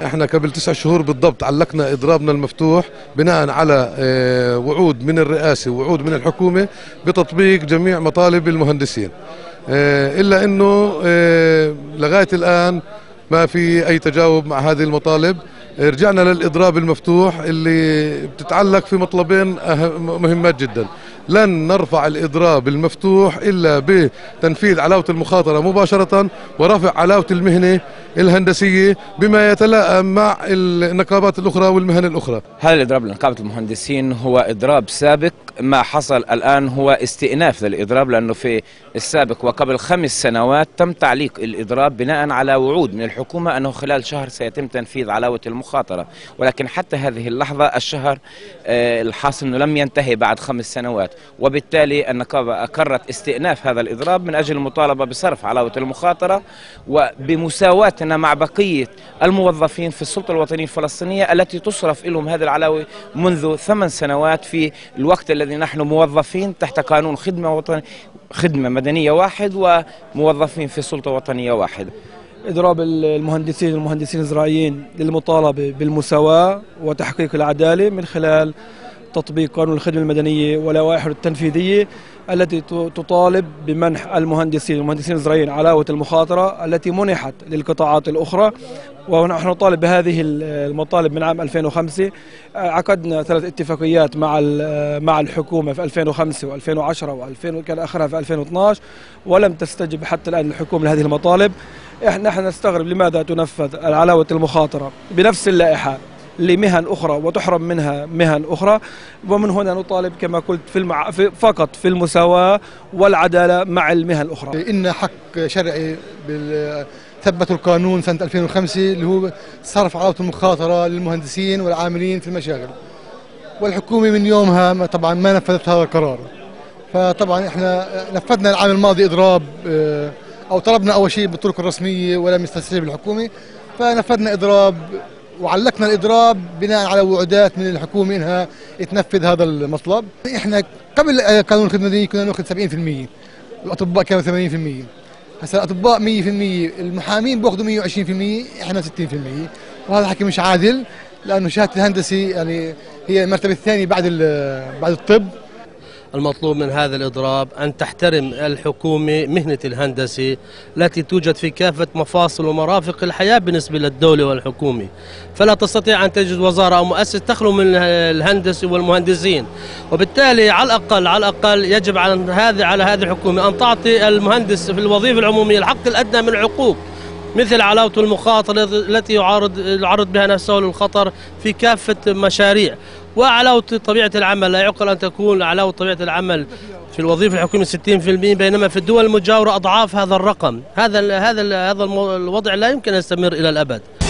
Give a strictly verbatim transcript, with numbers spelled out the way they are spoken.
احنا قبل تسع شهور بالضبط علقنا اضرابنا المفتوح بناء على وعود من الرئاسة ووعود من الحكومة بتطبيق جميع مطالب المهندسين، الا انه لغاية الان ما في اي تجاوب مع هذه المطالب. رجعنا للإضراب المفتوح اللي بتتعلق في مطلبين مهمات جدا. لن نرفع الإضراب المفتوح إلا بتنفيذ علاوة المخاطرة مباشرة ورفع علاوة المهنة الهندسية بما يتلائم مع النقابات الأخرى والمهن الأخرى. هذا الإضراب لنقابة المهندسين هو إضراب سابق، ما حصل الآن هو استئناف للإضراب، لأنه في السابق وقبل خمس سنوات تم تعليق الإضراب بناء على وعود من الحكومة أنه خلال شهر سيتم تنفيذ علاوة المخاطرة، ولكن حتى هذه اللحظة الشهر الحاصل أنه لم ينتهي بعد خمس سنوات، وبالتالي النقابة أقرت استئناف هذا الإضراب من أجل المطالبة بصرف علاوة المخاطرة وبمساواتنا مع بقية الموظفين في السلطة الوطنية الفلسطينية التي تصرف لهم هذه العلاوة منذ ثمان سنوات في الوقت الذي نحن موظفين تحت قانون خدمة وطنية خدمة مدنية واحد وموظفين في سلطة وطنية واحدة. إضراب المهندسين والمهندسين الزراعيين للمطالبة بالمساواة وتحقيق العدالة من خلال تطبيق قانون الخدمة المدنية واللوائح التنفيذية التي تطالب بمنح المهندسين والمهندسين الزراعيين علاوة المخاطرة التي منحت للقطاعات الأخرى، ونحن نطالب بهذه المطالب من عام ألفين وخمسة. عقدنا ثلاث اتفاقيات مع مع الحكومة في ألفين وخمسة وألفين وعشرة وألفين وكان آخرها في ألفين واثناشر، ولم تستجب حتى الآن الحكومة لهذه المطالب. احنا نحن نستغرب لماذا تنفذ العلاوة المخاطرة بنفس اللائحة لمهن أخرى وتحرم منها مهن أخرى، ومن هنا نطالب كما قلت في المع... في فقط في المساواة والعدالة مع المهن الأخرى. إن حق شرعي بال... ثبتوا القانون سنة ألفين وخمسة اللي هو صرف علاوة المخاطرة للمهندسين والعاملين في المشاغل، والحكومة من يومها طبعا ما نفذت هذا القرار. فطبعا احنا نفذنا العام الماضي إضراب أو طلبنا أول شيء بالطرق الرسمية ولم يستجب الحكومة، فنفذنا إضراب وعلقنا الإضراب بناء على وعودات من الحكومة إنها تنفذ هذا المطلب. إحنا قبل قانون الخدمة المدنية كنا ناخذ سبعين بالمئة، الأطباء كانوا ثمانين بالمئة، هسا الأطباء مئة بالمئة، المحامين بياخذوا مئة وعشرين بالمئة، إحنا ستين بالمئة، وهذا حكي مش عادل لأنه شهادة الهندسي يعني هي المرتبة الثانية بعد بعد الطب. المطلوب من هذا الإضراب أن تحترم الحكومة مهنة الهندسة التي توجد في كافة مفاصل ومرافق الحياة بالنسبة للدولة والحكومة، فلا تستطيع أن تجد وزارة أو مؤسسة تخلو من الهندسة والمهندسين، وبالتالي على الأقل على الأقل يجب على هذه على هذه الحكومة أن تعطي المهندس في الوظيفة العمومية الحق الأدنى من الحقوق، مثل علاوة المخاطرة التي يعرض يعرض بها نفسه للخطر في كافة مشاريع، وعلاوة طبيعة العمل. لا يعقل أن تكون علاوة طبيعة العمل في الوظيفة الحكومية ستين بالمئة بينما في الدول المجاورة أضعاف هذا الرقم. هذا هذا هذا الوضع لا يمكن أن يستمر إلى الأبد.